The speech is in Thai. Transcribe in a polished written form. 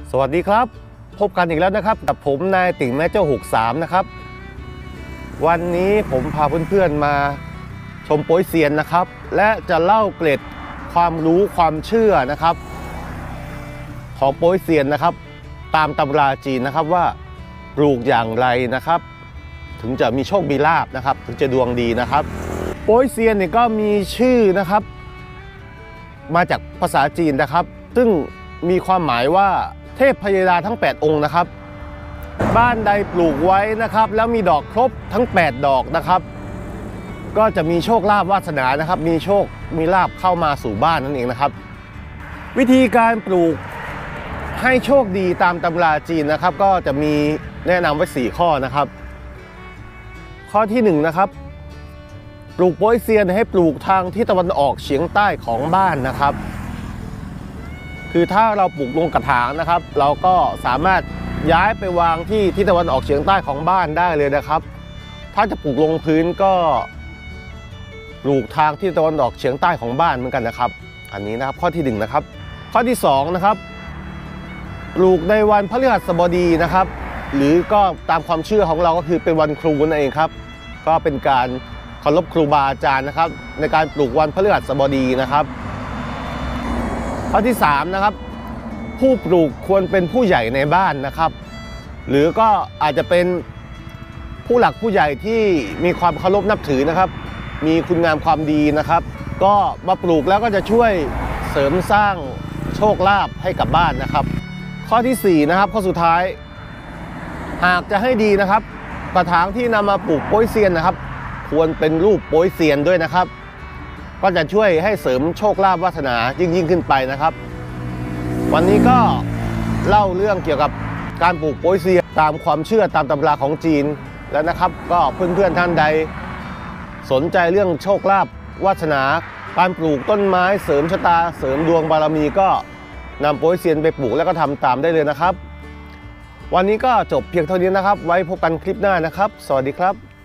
สวัสดีครับพบกันอีกแล้วนะครับกับผมนายติ่งแม่เจ้า63นะครับวันนี้ผมพาเพื่อนๆมาชมโป๊ยเซียนนะครับและจะเล่าเกร็ดความรู้ความเชื่อนะครับของโป๊ยเซียนนะครับตามตำราจีนนะครับว่าปลูกอย่างไรนะครับถึงจะมีโชคมีลาภนะครับถึงจะดวงดีนะครับโป๊ยเซียนเนี่ยก็มีชื่อนะครับมาจากภาษาจีนนะครับซึ่งมีความหมายว่าเทพพยดาทั้ง8องค์นะครับบ้านใดปลูกไว้นะครับแล้วมีดอกครบทั้ง8ดอกนะครับก็จะมีโชคลาภวาสนานะครับมีโชคมีลาภเข้ามาสู่บ้านนั่นเองนะครับวิธีการปลูกให้โชคดีตามตำราจีนนะครับก็จะมีแนะนำไว้4ข้อนะครับข้อที่1นะครับปลูกโป๊ยเซียนให้ปลูกทางทิศตะวันออกเฉียงใต้ของบ้านนะครับคือถ้าเราปลูกลงกระถางนะครับเราก็สามารถย้ายไปวางที่ทิศตะวันออกเฉียงใต้ของบ้านได้เลยนะครับถ้าจะปลูกลงพื้นก็ปลูกทางทิศตะวันออกเฉียงใต้ของบ้านเหมือนกันนะครับอันนี้นะครับข้อที่1นะครับข้อที่2นะครับปลูกในวันพฤหัสบดีนะครับหรือก็ตามความเชื่อของเราก็คือเป็นวันครูนั่นเองครับก็เป็นการเคารพครูบาอาจารย์นะครับในการปลูกวันพฤหัสบดีนะครับข้อที่3นะครับผู้ปลูกควรเป็นผู้ใหญ่ในบ้านนะครับหรือก็อาจจะเป็นผู้หลักผู้ใหญ่ที่มีความเคารพนับถือนะครับมีคุณงามความดีนะครับก็มาปลูกแล้วก็จะช่วยเสริมสร้างโชคลาภให้กับบ้านนะครับข้อที่4นะครับข้อสุดท้ายหากจะให้ดีนะครับกระถางที่นำมาปลูกโป๊ยเซียนนะครับควรเป็นรูปโป๊ยเซียนด้วยนะครับก็จะช่วยให้เสริมโชคลาภวาสนายิ่งขึ้นไปนะครับวันนี้ก็เล่าเรื่องเกี่ยวกับการปลูกโป๊ยเซียนตามความเชื่อตามตำราของจีนแล้วนะครับก็เพื่อนๆท่านใดสนใจเรื่องโชคลาภวาสนาการปลูกต้นไม้เสริมชะตาเสริมดวงบารมีก็นำโป๊ยเซียนไปปลูกแล้วก็ทำตามได้เลยนะครับวันนี้ก็จบเพียงเท่านี้นะครับไว้พบกันคลิปหน้านะครับสวัสดีครับ